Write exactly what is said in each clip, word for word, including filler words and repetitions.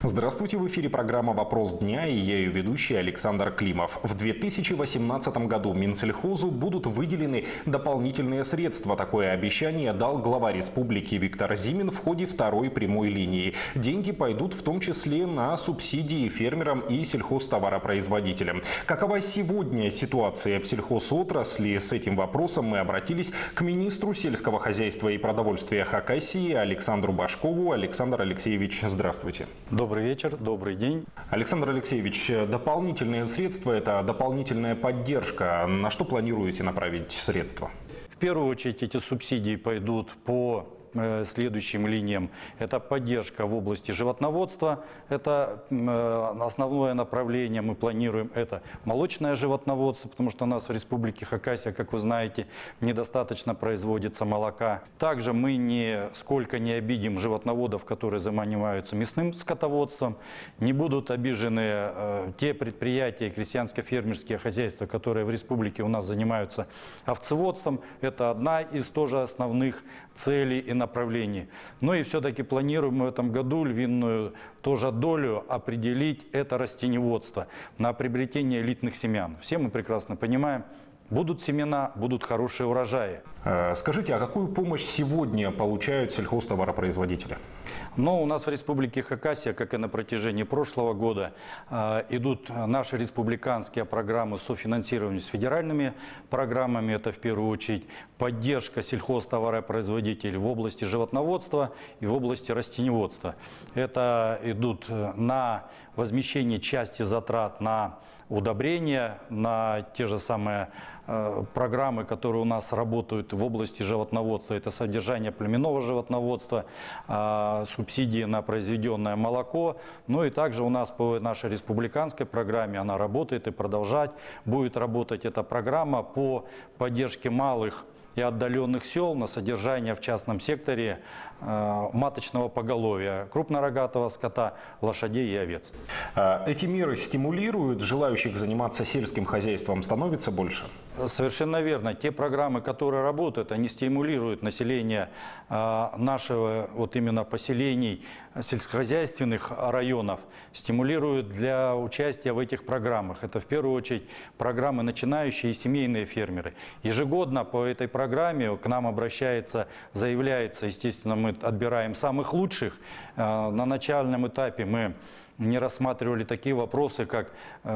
Здравствуйте, в эфире программа «Вопрос дня» и я ее ведущий Александр Климов. В две тысячи восемнадцатом году Минсельхозу будут выделены дополнительные средства. Такое обещание дал глава республики Виктор Зимин в ходе второй прямой линии. Деньги пойдут в том числе на субсидии фермерам и сельхозтоваропроизводителям. Какова сегодня ситуация в сельхозотрасли? С этим вопросом мы обратились к министру сельского хозяйства и продовольствия Хакасии Александру Башкову. Александр Алексеевич, здравствуйте. Добрый вечер, добрый день. Александр Алексеевич, дополнительные средства – это дополнительная поддержка. На что планируете направить средства? В первую очередь эти субсидии пойдут по следующим линиям. Это поддержка в области животноводства. Это основное направление мы планируем. Это молочное животноводство, потому что у нас в республике Хакасия, как вы знаете, недостаточно производится молока. Также мы нисколько не обидим животноводов, которые занимаются мясным скотоводством. Не будут обижены те предприятия, крестьянско-фермерские хозяйства, которые в республике у нас занимаются овцеводством. Это одна из тоже основных целей и направлений. Но и все-таки планируем в этом году львиную тоже долю определить это растениеводство на приобретение элитных семян. Все мы прекрасно понимаем, будут семена, будут хорошие урожаи. Скажите, а какую помощь сегодня получают сельхозтоваропроизводители? Но у нас в республике Хакасия, как и на протяжении прошлого года, идут наши республиканские программы софинансирования с федеральными программами. Это в первую очередь поддержка сельхозтоваропроизводителей в области животноводства и в области растениеводства. Это идут на возмещение части затрат на удобрения, на те же самые э, программы, которые у нас работают в области животноводства. Это содержание племенного животноводства, э, субсидии на произведенное молоко. Ну и также у нас по нашей республиканской программе она работает и продолжать будет работать эта программа по поддержке малых и отдаленных сел на содержание в частном секторе э, маточного поголовья, крупнорогатого скота, лошадей и овец. Эти меры стимулируют желающих заниматься сельским хозяйством, становится больше? Совершенно верно. Те программы, которые работают, они стимулируют население э, нашего, вот именно поселений сельскохозяйственных районов, стимулируют для участия в этих программах. Это в первую очередь программы начинающие и семейные фермеры. Ежегодно по этой программе программе к нам обращается, заявляется, естественно, мы отбираем самых лучших. На начальном этапе мы не рассматривали такие вопросы, как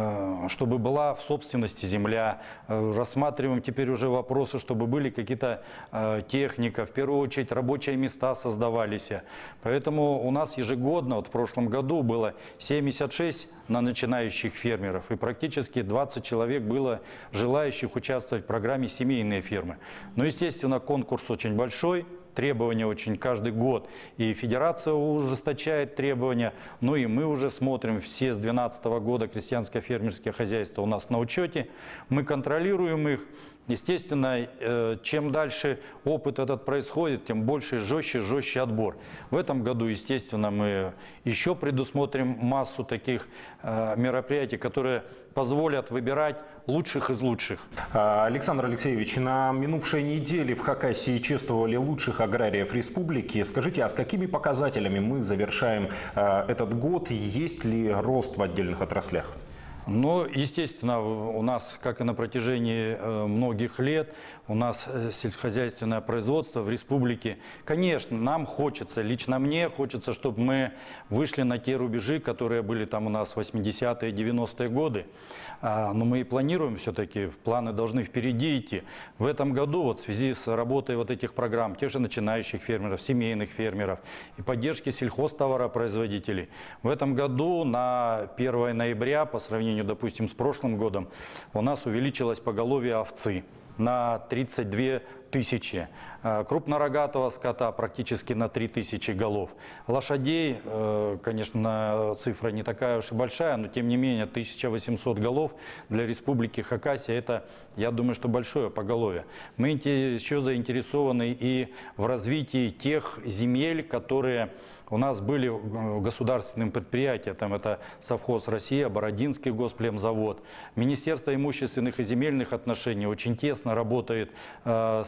чтобы была в собственности земля. Рассматриваем теперь уже вопросы, чтобы были какие-то техника, в первую очередь рабочие места создавались. Поэтому у нас ежегодно, вот в прошлом году было семьдесят шесть на начинающих фермеров, и практически двадцать человек было желающих участвовать в программе «Семейные фермы». Но, естественно, конкурс очень большой. Требования очень каждый год, и федерация ужесточает требования, ну и мы уже смотрим, все с две тысячи двенадцатого года крестьянско-фермерские хозяйства у нас на учете, мы контролируем их. Естественно, чем дальше опыт этот происходит, тем больше, жестче, жестче отбор. В этом году, естественно, мы еще предусмотрим массу таких мероприятий, которые позволят выбирать лучших из лучших. Александр Алексеевич, на минувшей неделе в Хакасии чествовали лучших аграриев республики. Скажите, а с какими показателями мы завершаем этот год? Есть ли рост в отдельных отраслях? Ну, естественно, у нас, как и на протяжении многих лет, у нас сельскохозяйственное производство в республике. Конечно, нам хочется, лично мне хочется, чтобы мы вышли на те рубежи, которые были там у нас в восьмидесятые, девяностые годы. Но мы и планируем все-таки, планы должны впереди идти. В этом году, вот в связи с работой вот этих программ, тех же начинающих фермеров, семейных фермеров и поддержки сельхозтоваропроизводителей, в этом году на первое ноября по сравнению, допустим, с прошлым годом, у нас увеличилось поголовье овцы на тридцать две тысячи, крупнорогатого скота практически на три тысячи голов. Лошадей, конечно, цифра не такая уж и большая, но тем не менее тысяча восемьсот голов для республики Хакасия — это, я думаю, что большое поголовье. Мы еще заинтересованы и в развитии тех земель, которые у нас были государственным предприятием, там это Совхоз Россия, Бородинский госплемзавод. Министерство имущественных и земельных отношений очень тесно работает э, с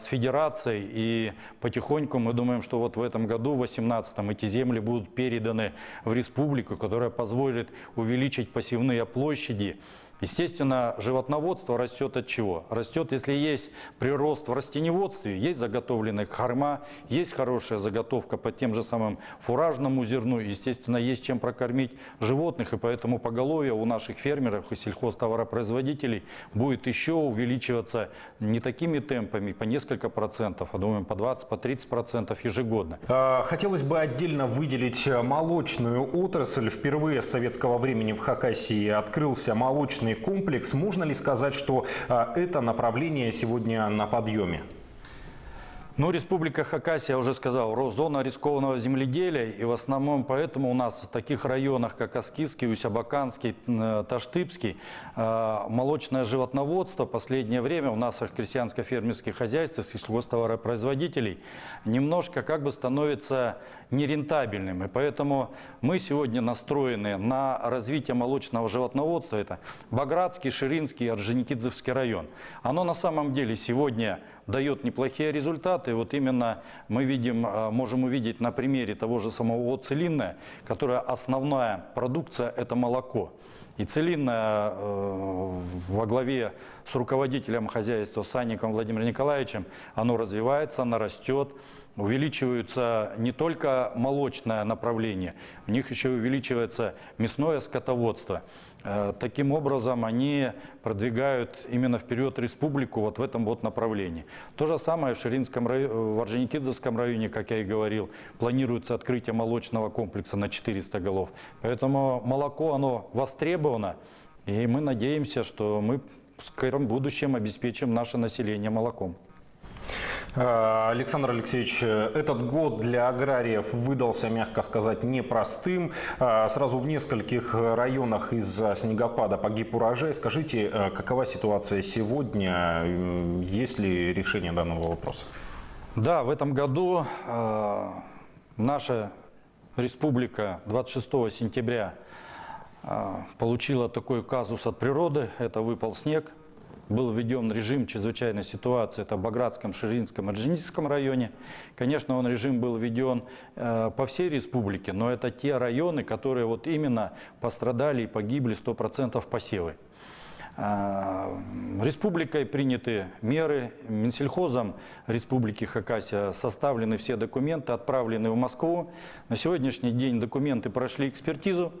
федерацией. И потихоньку мы думаем, что вот в этом году, в две тысячи восемнадцатом, эти земли будут переданы в республику, которая позволит увеличить посевные площади. Естественно, животноводство растет от чего? Растет, если есть прирост в растеневодстве, есть заготовленная корма, есть хорошая заготовка по тем же самым фуражному зерну, естественно, есть чем прокормить животных, и поэтому поголовье у наших фермеров и сельхозтоваропроизводителей будет еще увеличиваться не такими темпами, по несколько процентов, а думаем по двадцать, по тридцать процентов ежегодно. Хотелось бы отдельно выделить молочную отрасль. Впервые с советского времени в Хакасии открылся молочный комплекс. Можно ли сказать, что а, это направление сегодня на подъеме? Ну, Республика Хакасия, я уже сказал, зона рискованного земледелия, и в основном поэтому у нас в таких районах, как Аскизский, Усябаканский, Таштыбский, молочное животноводство в последнее время у нас в крестьянско-фермерских хозяйствах, сельхозтоваропроизводителей немножко как бы становится нерентабельным. И поэтому мы сегодня настроены на развитие молочного животноводства. Это Багратский, Ширинский, Орджоникидзевский район. Оно на самом деле сегодня дает неплохие результаты. Вот именно мы видим, можем увидеть на примере того же самого Целинная, которая основная продукция – это молоко. И Целинная э, во главе с руководителем хозяйства Санником Владимиром Николаевичем, оно развивается, оно растет. Увеличивается не только молочное направление, у них еще увеличивается мясное скотоводство. Таким образом, они продвигают именно вперед республику вот в этом вот направлении. То же самое в Ширинском районе, в Орджоникидзевском районе, как я и говорил, планируется открытие молочного комплекса на четыреста голов. Поэтому молоко, оно востребовано, и мы надеемся, что мы в скором будущем обеспечим наше население молоком. Александр Алексеевич, этот год для аграриев выдался, мягко сказать, непростым. Сразу в нескольких районах из-за снегопада погиб урожай. Скажите, какова ситуация сегодня? Есть ли решение данного вопроса? Да, в этом году э, наша республика двадцать шестого сентября э, получила такой казус от природы. Это выпал снег. Был введен режим чрезвычайной ситуации, это в Багратском, Ширинском, Орджоникидзевском районе. Конечно, он режим был введен э, по всей республике, но это те районы, которые вот именно пострадали и погибли сто процентов посевы. Э, республикой приняты меры, Минсельхозом Республики Хакасия составлены все документы, отправлены в Москву. На сегодняшний день документы прошли экспертизу.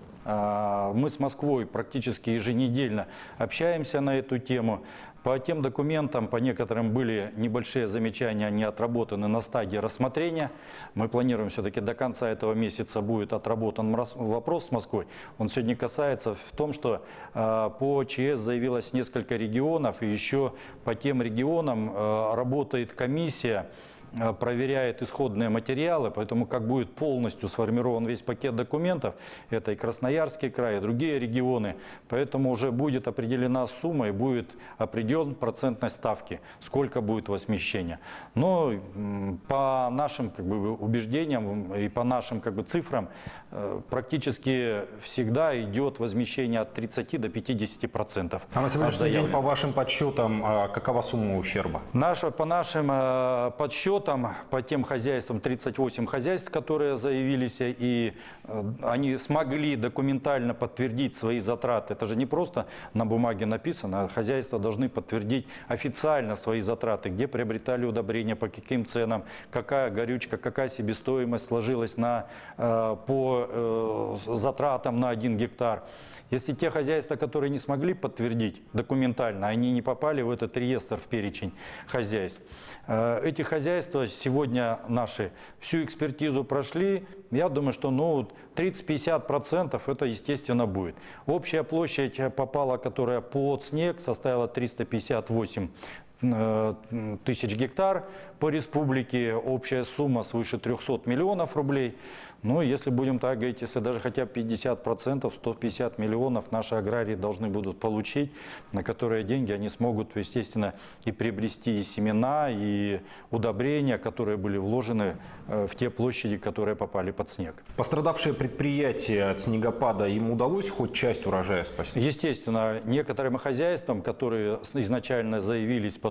Мы с Москвой практически еженедельно общаемся на эту тему. По тем документам, по некоторым были небольшие замечания, они отработаны на стадии рассмотрения. Мы планируем все-таки до конца этого месяца будет отработан вопрос с Москвой. Он сегодня касается в том, что по ЧС заявилось несколько регионов, и еще по тем регионам работает комиссия, проверяет исходные материалы, поэтому как будет полностью сформирован весь пакет документов, это и Красноярский край, и другие регионы, поэтому уже будет определена сумма и будет определен процентной ставки, сколько будет возмещения. Но по нашим как бы убеждениям и по нашим как бы цифрам практически всегда идет возмещение от тридцати до пятидесяти процентов. А на сегодняшний день по вашим подсчетам какова сумма ущерба? Наша, по нашим подсчетам, по тем хозяйствам, тридцать восемь хозяйств, которые заявились, и они смогли документально подтвердить свои затраты. Это же не просто на бумаге написано, а хозяйства должны подтвердить официально свои затраты, где приобретали удобрения, по каким ценам, какая горючка, какая себестоимость сложилась на, по затратам на один гектар. Если те хозяйства, которые не смогли подтвердить документально, они не попали в этот реестр, в перечень хозяйств. Эти хозяйства сегодня наши всю экспертизу прошли. Я думаю, что ну, тридцать-пятьдесят процентов это естественно будет. Общая площадь попала, которая под снег, составила триста пятьдесят восемь тысяч гектар по республике. Общая сумма свыше трёхсот миллионов рублей. Ну, если будем так говорить, если даже хотя бы пятьдесят процентов, сто пятьдесят миллионов наши аграрии должны будут получить, на которые деньги они смогут, естественно, и приобрести и семена, и удобрения, которые были вложены в те площади, которые попали под снег. Пострадавшие предприятия от снегопада, им удалось хоть часть урожая спасти? Естественно, некоторым хозяйствам, которые изначально заявились по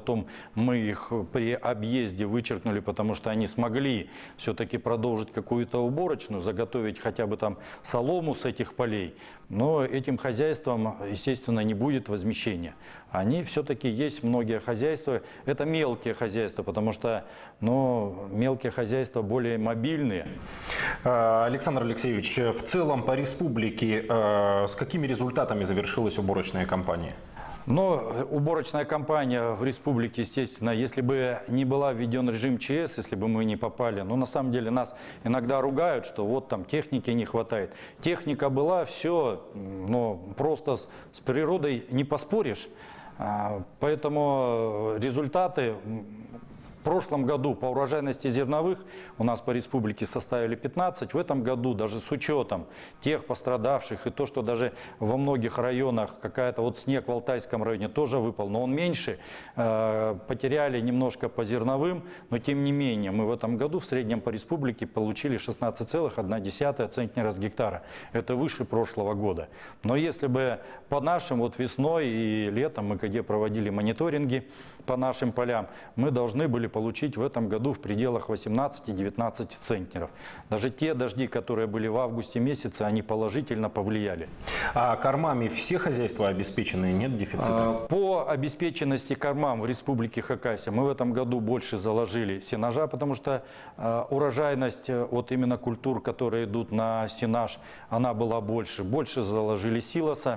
потом мы их при объезде вычеркнули, потому что они смогли все-таки продолжить какую-то уборочную, заготовить хотя бы там солому с этих полей. Но этим хозяйствам, естественно, не будет возмещения. Они все-таки есть многие хозяйства, это мелкие хозяйства, потому что ну, мелкие хозяйства более мобильные. Александр Алексеевич, в целом по республике с какими результатами завершилась уборочная кампания? Но уборочная кампания в республике, естественно, если бы не была введен режим ЧС, если бы мы не попали, ну на самом деле нас иногда ругают, что вот там техники не хватает. Техника была, все, но просто с, с природой не поспоришь. Поэтому результаты в прошлом году по урожайности зерновых у нас по республике составили пятнадцать. В этом году даже с учетом тех пострадавших и то, что даже во многих районах какая-то вот снег в Алтайском районе тоже выпал, но он меньше, э, потеряли немножко по зерновым, но тем не менее мы в этом году в среднем по республике получили шестнадцать целых одна десятая центнера с гектара. Это выше прошлого года. Но если бы по нашим вот весной и летом мы где проводили мониторинги по нашим полям, мы должны были получить в этом году в пределах восемнадцати-девятнадцати центнеров. Даже те дожди, которые были в августе месяце, они положительно повлияли. А кормами все хозяйства обеспечены, нет дефицита? По обеспеченности кормам в республике Хакасия мы в этом году больше заложили сенажа, потому что урожайность вот именно культур, которые идут на сенаж, она была больше. Больше заложили силоса.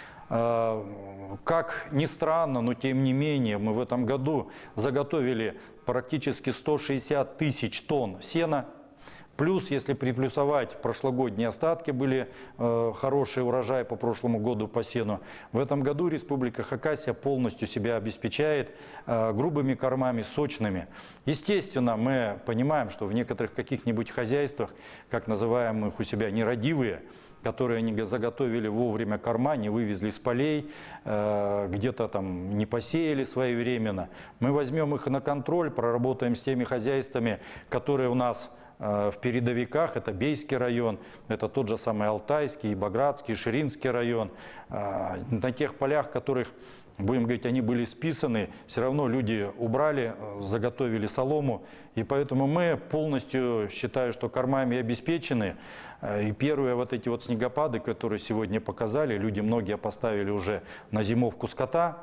Как ни странно, но тем не менее мы в этом году заготовили практически сто шестьдесят тысяч тонн сена. Плюс, если приплюсовать, прошлогодние остатки были э, хороший урожай по прошлому году по сену. В этом году Республика Хакасия полностью себя обеспечает э, грубыми кормами, сочными. Естественно, мы понимаем, что в некоторых каких-нибудь хозяйствах, как называемых у себя нерадивые, которые они заготовили вовремя корма, не вывезли с полей, э, где-то там не посеяли своевременно. Мы возьмем их на контроль, проработаем с теми хозяйствами, которые у нас э, в передовиках. Это Бейский район, это тот же самый Алтайский, Багратский, Ширинский район. Э, на тех полях, которых, будем говорить, они были списаны, все равно люди убрали, заготовили солому. И поэтому мы полностью, считаю, что кормами обеспечены. И первые вот эти вот снегопады, которые сегодня показали, люди многие поставили уже на зимовку скота,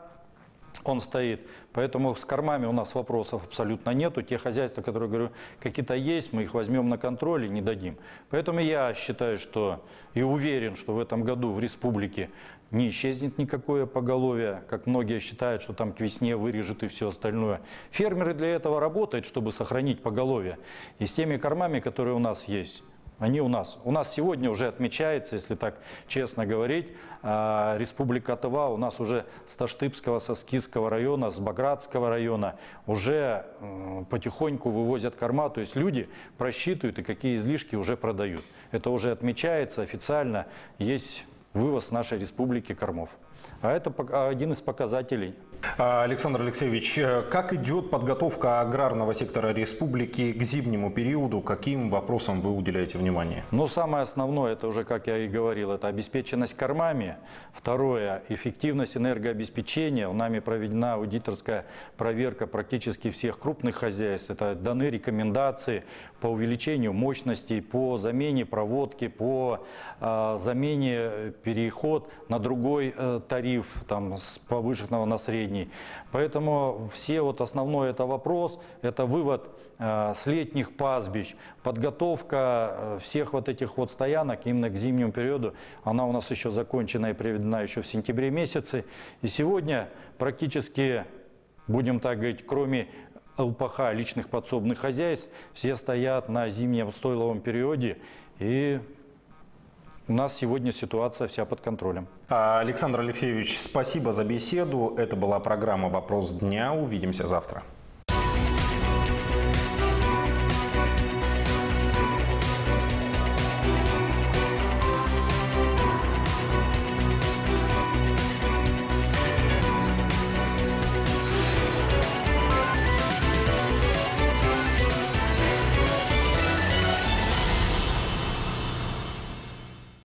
он стоит. Поэтому с кормами у нас вопросов абсолютно нету. Те хозяйства, которые, говорю, какие-то есть, мы их возьмем на контроль и не дадим. Поэтому я считаю, что и уверен, что в этом году в республике не исчезнет никакое поголовье, как многие считают, что там к весне вырежут и все остальное. Фермеры для этого работают, чтобы сохранить поголовье. И с теми кормами, которые у нас есть, они у нас. У нас сегодня уже отмечается, если так честно говорить, Республика Тыва у нас уже с Таштыбского, со Скисского района, с Багратского района уже потихоньку вывозят корма. То есть люди просчитывают и какие излишки уже продают. Это уже отмечается официально, есть вывоз нашей республики кормов. А это один из показателей. Александр Алексеевич, как идет подготовка аграрного сектора республики к зимнему периоду? Каким вопросам вы уделяете внимание? Ну, самое основное, это уже, как я и говорил, это обеспеченность кормами. Второе, эффективность энергообеспечения. У нами проведена аудиторская проверка практически всех крупных хозяйств. Это даны рекомендации по увеличению мощностей, по замене проводки, по э, замене переход на другой э, тариф, там, с повышенного на средний. Поэтому все вот основной это вопрос, это вывод э, с летних пастбищ, подготовка э, всех вот этих вот стоянок именно к зимнему периоду. Она у нас еще закончена и приведена еще в сентябре месяце. И сегодня практически, будем так говорить, кроме ЛПХ, личных подсобных хозяйств, все стоят на зимнем стойловом периоде. И у нас сегодня ситуация вся под контролем. Александр Алексеевич, спасибо за беседу. Это была программа «Вопрос дня». Увидимся завтра.